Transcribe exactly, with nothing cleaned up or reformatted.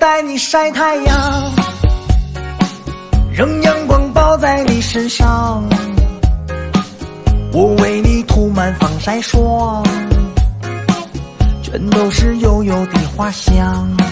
带你晒太阳，让阳光包在你身上，我为你涂满防晒霜，全都是悠悠的花香。